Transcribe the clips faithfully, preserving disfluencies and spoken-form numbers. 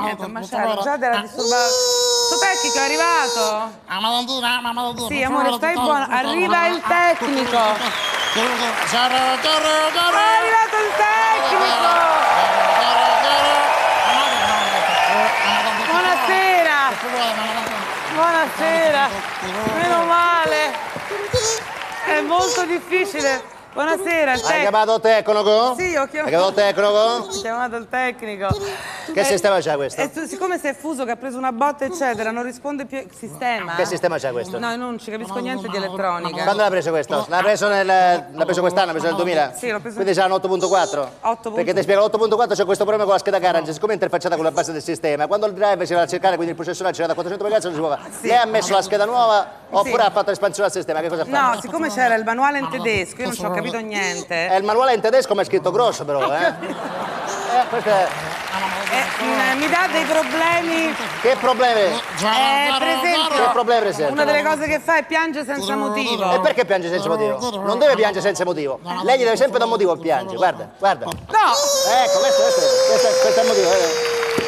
Niente, ma già era disturbato. Sto tecnico è arrivato? Sì, amore, stai buono. Arriva il tecnico. È arrivato il tecnico. Buonasera. Buonasera. Meno male. È molto difficile. Buonasera, il tecnico. Hai chiamato il tecnico? Sì, ho chiamato. Hai chiamato il tecnico? Ho chiamato il tecnico. Che eh, sistema c'ha questo? E tu, siccome si è fuso, che ha preso una botta, eccetera, non risponde più. Sistema? Che sistema c'ha questo? No, non ci capisco niente di elettronica. Quando l'ha preso questo? L'ha preso, nel, l'ha preso quest'anno, l'ha preso nel duemila? Sì, l'ho preso. Quindi c'ha un otto punto quattro? otto. Perché ti spiego, l'otto punto quattro c'è questo problema con la scheda Garage, siccome è interfacciata con la base del sistema, quando il driver si va a cercare, quindi il processore c'era da quattrocento megahertz, non si può fare. Sì. Lei ha messo la scheda nuova oppure sì. ha fatto l'espansione al sistema? Che cosa fa? No, siccome c'era il manuale in tedesco, io non ci ho capito niente. È il manuale in tedesco, ma è scritto grosso però, eh? eh questo è... Eh, mi dà dei problemi. Che problemi? Eh, per esempio, che problemi presenta? Una delle cose che fa è piange senza motivo. E perché piange senza motivo? Non deve piangere senza motivo. Lei gli deve sempre dar un motivo a piangere, guarda, guarda. No! Ecco, questo, questo, questo, questo è il motivo. Eh.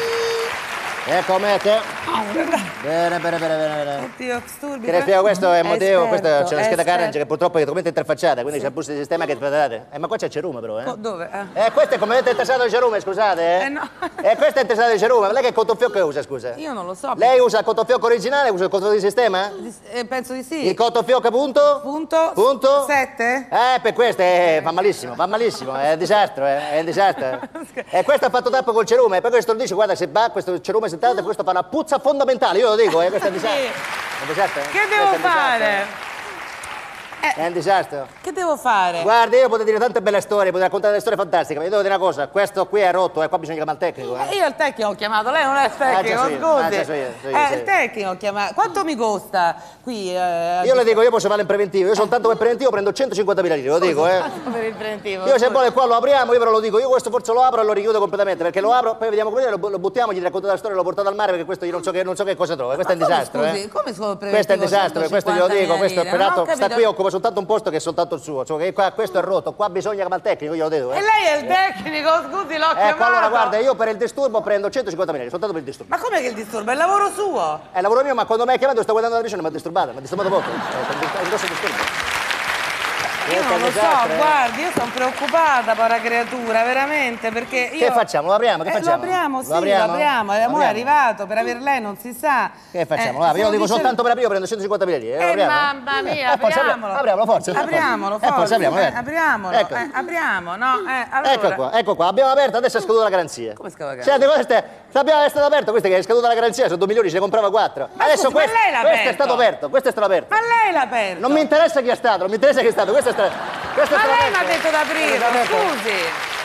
Ecco, mette. Bene, bene, bene, bene, bene. Oddio, sturbi. Che le spiego, questo è il motivo, esperto, questa c'è una scheda esperto. Garage che purtroppo è totalmente interfacciata, quindi sì. c'è il bus di sistema che tratate. Eh, ma qua c'è il cerume però, eh? Dove? Eh, eh questo è completamente interessato di cerume, scusate, eh? Eh no. Eh, questo è interessato di cerume, ma lei che cottofiocco che usa, scusa? Io non lo so. Lei usa il cottofiocco originale, usa il cottofiocco di sistema? Eh, penso di sì. Il cottofiocco punto? Punto? Punto? Sette? Eh, per questo eh, fa malissimo, fa malissimo, è un disastro, eh, è un disastro. E questo ha fatto tappo col cerume, per questo lo dice, guarda, se va questo cerume sentato, questo fa una puzza fondamentale, io lo dico, eh, questo è un disastro. Sì. È un disastro, eh? Che devo Questo è un fare? disastro. È un disastro. Che devo fare? Guarda, io potrei dire tante belle storie, potrei raccontare delle storie fantastiche, ma io devo dire una cosa, questo qui è rotto, eh, qua bisogna chiamare il tecnico. Eh. Eh, io il tecnico ho chiamato, lei non è il tecnico, Ah, già so io, scusi. ah, già so io, so io, eh, so io. il tecnico ho chiamato. Quanto mi costa qui? Eh, Io le dico, io posso fare in preventivo, io soltanto per preventivo prendo centocinquantamila lire, lo dico, eh. per il preventivo. Io se vuole qua lo apriamo, io però lo dico, io questo forse lo apro e lo richiudo completamente, perché lo apro, poi vediamo come lo, lo buttiamo, gli racconto la storia, lo portate al mare, perché questo io non so che, non so che cosa trova, questo è un disastro, scusi, eh. come scusa, il Questo è un disastro, per questo glielo dico, questo lire. peraltro Non ho sta capito. qui occupa soltanto un posto che è soltanto il suo, cioè che qua, questo è rotto, qua bisogna chiamare il tecnico, io lo dico, eh. E lei è il tecnico, scusi, l'ho Ecco, chiamato. allora guarda, io per il disturbo prendo centocinquantamila lire, soltanto per il disturbo. Ma com'è che il disturbo? È il lavoro suo. È il lavoro mio, ma quando mi hai chiamato sto guardando la televisione, mi ha disturbato, mi ha disturbato molto. È un grosso disturbo. Io non lo so, guardi, io sono preoccupata, povera creatura, veramente, perché io... Che facciamo? Lo apriamo? Che Eh, facciamo? lo apriamo, sì, Lo apriamo? lo apriamo. Lo Amore è apriamo? arrivato, per aver lei non si sa. Che facciamo? Eh, Guarda, se io lo lo dico dice- soltanto per aprire, io prendo centocinquantamila lire. Eh, Lo apriamo? mamma mia, Eh, forza, apriamolo. apriamolo, forza. Apriamolo, Eh, forza, forza. apriamolo, Eh, eh. apriamolo, Ecco. eh, apriamo, no? Eh, allora... Ecco qua, ecco qua, abbiamo aperto, adesso è scaduta la garanzia. Come scaduta la garanzia? Senti, queste, l'abbiamo è stato aperto, questo che è scaduta la garanzia, sono due milioni, ce ne comprava quattro. Ma Adesso scusi, ma questo, lei l'ha questo è aperto? stato aperto, questo è stato aperto. Ma lei l'ha aperto. Non mi interessa chi è stato, non mi interessa chi è stato, questo è stato, questo è Ma stato lei mi ha aperto. detto da aprirlo, Questo è stato aperto. scusi.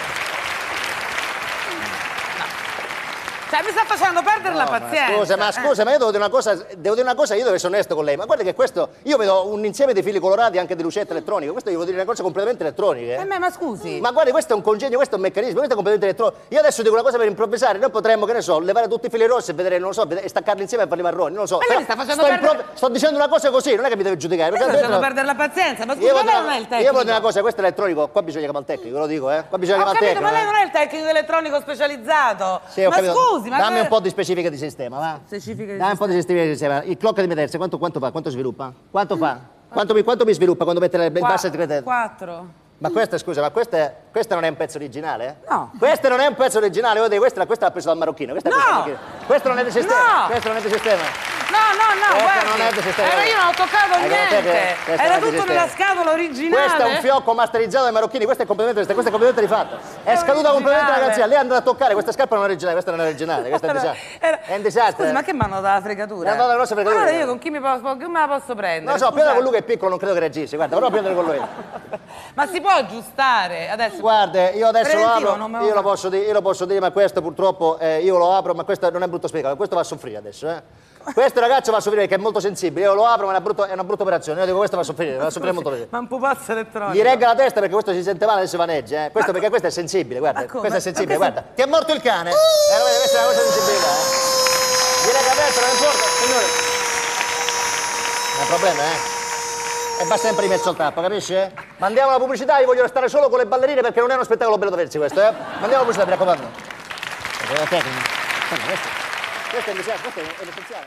Cioè, mi sta facendo perdere la No, ma pazienza. Scusa, ma scusa, ma io devo dire una cosa, devo dire una cosa, io devo essere onesto con lei, ma guarda che questo, io vedo un insieme di fili colorati anche di lucette elettroniche, questo io devo dire una cosa completamente elettronica. Eh, Eh. ma, ma scusi. Ma guardi, questo è un congegno, questo è un meccanismo, questo è completamente elettronico. Io adesso dico una cosa per improvvisare, noi potremmo, che ne so, levare tutti i fili rossi e vedere, non lo so, vedere- e staccarli insieme e farli marroni, non lo so. Ma lei mi Però sta facendo sto, perdere- improv- sto dicendo una cosa così, non è che mi deve giudicare. Mi sta perché facendo altrimenti- perdere la pazienza. Ma scusi, Io ma voglio lei dire- non è il Io tecnico. voglio dire una cosa, questo è elettronico, qua bisogna chiamare il tecnico, ve lo dico, eh. Qua bisogna Ho chiamare il capito, tecnico. ma lei eh. non è il tecnico elettronico specializzato. Sì, ho ma capito. scusi, ma... Dammi un po' di specifiche di sistema, va? Specifiche di Dammi un po' di specifiche di sistema. Il clock di Meterse, quanto, quanto fa? Quanto sviluppa? Quanto fa? Quanto mi, quanto mi sviluppa quando mette le, il basso e il Quattro. Ma questa, scusa, ma questa, questa non è un pezzo originale? No. Questo non è un pezzo originale, io dico, questa, questa l'ha preso dal marocchino. Questa è No. presa dal marocchino. Questo non è di sistema. No. Questo non è di sistema. No, no, no, Questo guardi. non è di sistema. Era io non ho toccato Hai capito te niente. che questo Era non è di tutto sistema. nella scatola originale. Questo è un fiocco masterizzato dai marocchini, questo è completamente, questo è completamente rifatto. È, È scaduta completamente la originale. garanzia. Lei è andata a toccare, questa scarpa non è originale, questa non è originale, questo è un disastro. Era- È un disastro. Scusi, eh. ma che mi hanno dato la fregatura? Mi hanno dato la grossa fregatura. Allora io con chi mi posso, con chi me la posso prendere? Non lo so, Scusate. prendere con lui che è piccolo, non credo che reagisce, guarda, però prendere con lui. Ma si può aggiustare adesso? Guarda, io adesso lo Preventivo, apro, non me lo io lo fa. posso dire, io lo posso dire, ma questo purtroppo eh, io lo apro, ma questo non è brutto spiegato, questo va a soffrire adesso, eh. Questo ragazzo va a soffrire perché è molto sensibile, io lo apro, ma è una brutta, è una brutta operazione, io dico questo va a soffrire, va a soffrire molto bene. Ma un pupazzo elettronico. Gli regga la testa perché questo si sente male, adesso vaneggia, eh. Questo perché questo è sensibile, guarda, Ma come? questo è sensibile, Ma guarda. Ti è morto il cane? Eh, guarda, questa è una cosa di sensibilità, eh. Gli regga la testa, non importa, signore. Non è un problema, eh. E va sempre rimesso il tappo, capisci? eh? Mandiamo la pubblicità, io voglio restare solo con le ballerine perché non è uno spettacolo bello da versi questo, eh. Mandiamo la pubblicità, mi raccomando. Tecnico. Questo, questo è l'essenziale, questo è l'essenziale.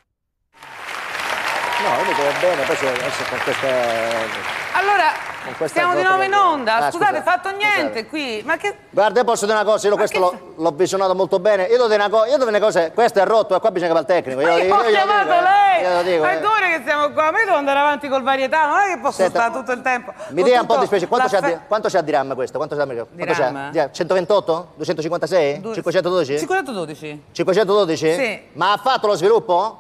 No, io mi trovo bene, poi adesso con queste... Allora, stiamo di nuovo in onda. Ah, scusate, scusate, fatto niente scusate. qui. Ma che... Guarda, io posso dire una cosa, io questo che... l'ho visionato molto bene. Io devo dire una cosa, io devo dire una cosa, questo è rotto e qua bisogna che va il tecnico. Io, Ma io, io, ho io chiamato dico, lei! Io lo dico, ma eh. è due ore che siamo qua, ma io devo andare avanti col varietà, non è che posso Senta, stare tutto il tempo. Mi con dia un po' tutto di specie, quanto c'ha l'affe- di, quanto c'ha di RAM questo? Quanto c'ha di RAM? Di Quanto RAM? c'ha? centoventotto? duecentocinquantasei? Due- cinquecentododici? cinquecentododici. cinquecentododici? Sì. Ma ha fatto lo sviluppo?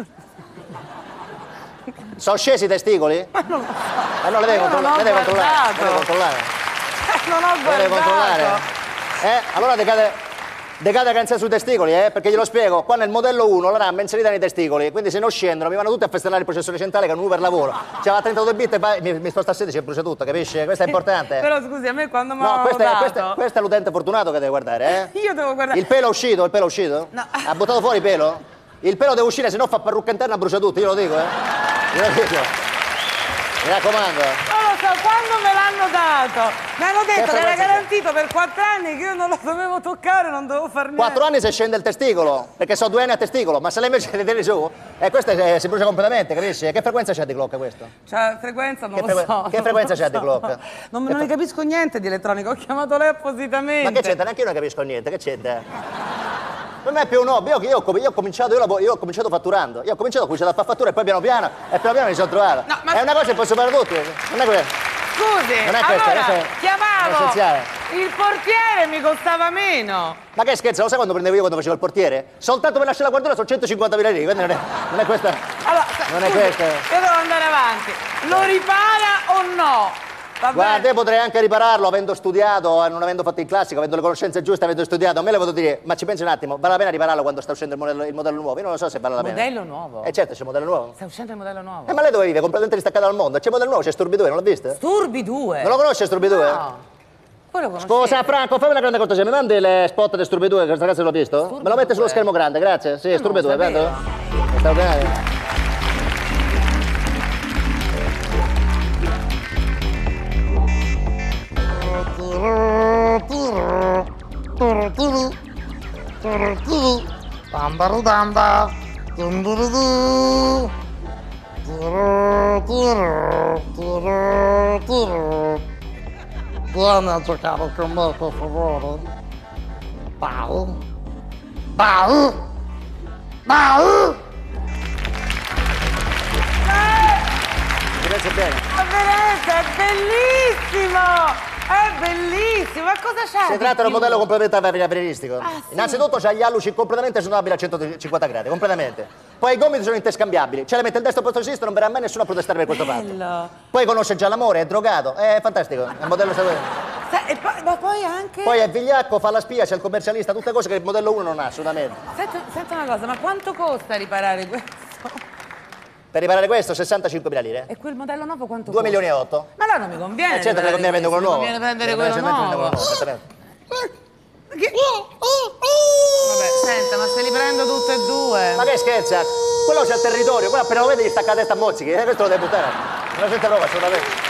Sono scesi i testicoli? Ma non lo so. Eh no, le deve Io non controllare, ho le deve controllare, le guardato. deve controllare. Non ho Le deve controllare. guardato. Eh, allora decade, decade canzone sui testicoli, eh, perché glielo spiego, qua nel modello uno la RAM è inserita nei testicoli, quindi se non scendono mi vanno tutti a festellare il processore centrale che è un uno per lavoro. C'è la trentadue bit e poi mi, mi sposta a sedici e brucia tutto, capisci? Questo è importante. Però scusi, a me quando mi No, hanno questo è, dato... questo, è, questo è l'utente fortunato che deve guardare, eh? Io devo guardare... Il pelo è uscito, il pelo è uscito? No. Ha buttato fuori il pelo? Il pelo deve uscire, se no fa parrucca interna e brucia tutto, io lo dico, eh? Io lo dico. Mi raccomando. Non lo so, quando me l'hanno dato? Mi hanno detto che era frequenza c'è? garantito per quattro anni che io non lo dovevo toccare, non dovevo far niente. Quattro anni se scende il testicolo, perché so due anni a testicolo, ma se lei invece le tieni su, e questo è- si brucia completamente, capisci? Che frequenza c'è di clock questo? Cioè, frequenza non Che lo frequ- so. che non frequenza lo c'è di so. clock? Non, Che non ne fre- capisco niente di elettronica, ho chiamato lei appositamente. Ma che c'entra? Neanche io non capisco niente, che c'entra? Non è più un hobby, io, io, ho- io ho cominciato, io, lavoro- io ho cominciato fatturando, io ho cominciato, ho cominciato a fare fattura e poi piano piano, e piano piano mi sono trovato. No, ma- È una cosa che posso fare tutti, non è questo. Scusi, Non è questa, allora, questa è- è chiamavo, essenziale. il portiere mi costava meno. Ma che scherzo, lo sai quando prendevo io quando facevo il portiere? Soltanto per lasciare la guardia sono centocinquantamila lire, quindi non è, non è questa. Allora, Non è scusi, questa. io devo andare avanti. Lo ripara o no? Va Guarda, bene? io potrei anche ripararlo avendo studiato, non avendo fatto il classico, avendo le conoscenze giuste, avendo studiato. A me le posso dire, ma ci pensi un attimo, vale la pena ripararlo quando sta uscendo il modello, il modello nuovo? Io non lo so se vale la pena. Modello nuovo? Eh certo, c'è il modello nuovo. Sta uscendo il modello nuovo. Eh ma lei dove vive? Completamente distaccata dal mondo. C'è il modello nuovo, c'è Sturbi due, non l'ha visto? Turbi due. Non lo conosce Sturbi due? No. Voi lo conoscete? Scusa Franco, fammi una grande cortesia, mi mandi le spot di Sturbi due, che questa ragazza l'ho visto? Sturbi Me lo mette sullo due? schermo grande, grazie. Sì, Sturbi non due, lo vedo? sapevo. È straordinario. Damba dunduru tiro tiro tiro tiro vieni a giocare con me per favore Bau Bau Bau Grazie bene. Ma veramente, è bellissimo! È bellissimo! Ma cosa c'è? Si tratta di un modello completamente avveniristico. Ah, sì. Innanzitutto c'ha gli alluci completamente snodabili a centocinquanta gradi, completamente. Poi i gomiti sono interscambiabili, ce le mette il destro posto il sinistro, non verrà mai nessuno a protestare per questo fatto. Bello! Poi conosce già l'amore, è drogato, è fantastico, è un modello seguente. Sa- e poi, ma poi anche... Poi è vigliacco, fa la spia, c'è il commercialista, tutte cose che il modello uno non ha assolutamente. Senta, senta una cosa, ma quanto costa riparare questo? Per riparare questo sessantacinquemila lire. E quel modello nuovo quanto due costa? milioni e otto. Ma allora non mi conviene Eh certo che riparare conviene prendere quello questo, nuovo. mi conviene prendere Conviene quello prendere nuovo. esattamente. Che- Vabbè, senta, ma se li prendo tutte e due? Ma che scherza? Quello c'è il territorio, quello appena lo vedi gli stacca la testa a mozzichi, eh, questo lo devi buttare. Non sente proprio assolutamente.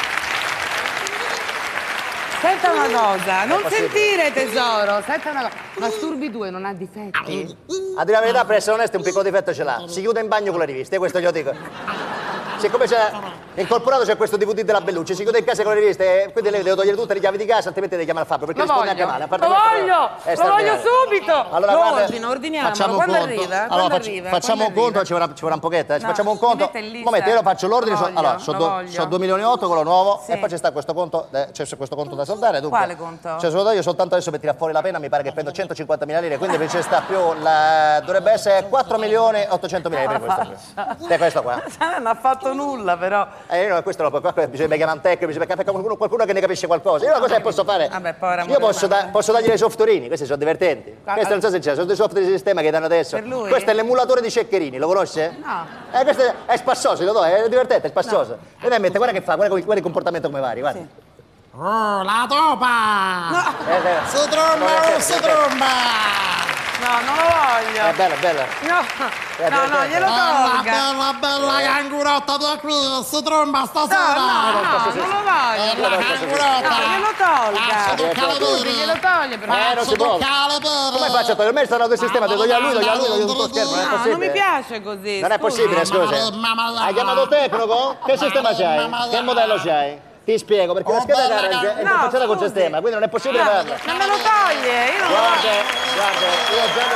Senta una cosa, non possibile. sentire tesoro, senta una cosa. Ma Sturbi due non ha difetti? A dire la verità, per essere onesto, un piccolo difetto ce l'ha. Si chiude in bagno con le riviste, questo glielo dico. Siccome c'è incorporato c'è questo D V D della Bellucci, si chiude in casa con le riviste, e quindi lei deve togliere tutte le chiavi di casa, altrimenti devi chiamare a Fabio, perché Lo risponde voglio, anche male. A parte lo questo, voglio, è lo voglio straordinario. subito. Allora, Lo guarda, ordino, ordiniamolo. facciamo un Quando conto. arriva? Allora, Quando facci- arriva? facciamo Quando un conto, arriva? ci vorrà, ci vorrà un pochetto. eh. Ci No, facciamo un mi conto. mette in Un lista. momento, io lo faccio l'ordine. Lo so- voglio, allora, sono lo due voglio. so due milioni e otto quello nuovo, Sì. e poi c'è sta questo conto, eh, c'è questo conto da soldare. Dunque, Quale conto? Cioè, solo io soltanto adesso per tirare fuori la pena mi pare che prendo centocinquantamila lire, quindi ci sta più la, dovrebbe essere quattro milioni e ottocentomila lire per questo. qui. È questo qua. Non ha fatto nulla, però. Eh, io no, questo no, qua bisogna chiamare un tecnico, bisogna chiamare qualcuno, qualcuno che ne capisce qualcosa. Io una cosa che posso fare, Vabbè, povera io posso, amore, da- posso dargli dei softwareini, questi sono divertenti. Qua- Questo non so se c'è, sono dei software di sistema che danno adesso. Per lui? Questo è l'emulatore di Ceccherini, lo conosce? No. Eh, questo è, è spassoso, lo do, è divertente, è spassoso. Vedi, mette, guarda che fa, guarda, guarda il comportamento come vari, guarda. Sì. Oh, la topa! Eh, eh, Si tromba non è o si certo, tromba? No, non lo voglio. È bella, bella. No, no, no, glielo tolga. Bella, bella cangurotta da qui, si tromba No, stasera. no, no, non lo voglio. Bella cangurotta. No, glielo tolga. toccare Scusi, glielo toglie per Eh, me. non si può. Come faccio a togliere? Ormai sta dato il sistema, devo togliere a lui, togliere a lui, togliere tutto lo schermo, non è No, non possibile. mi piace così. Non è scusi. possibile, scusi. Hai chiamato il tecnico? Che sistema c'hai? Che modello c'hai? Ti spiego, perché la scheda garage è No, confezionata col scusi. sistema, quindi non è possibile farlo. Non me lo toglie, io non lo Guarda, voglio. guarda, io già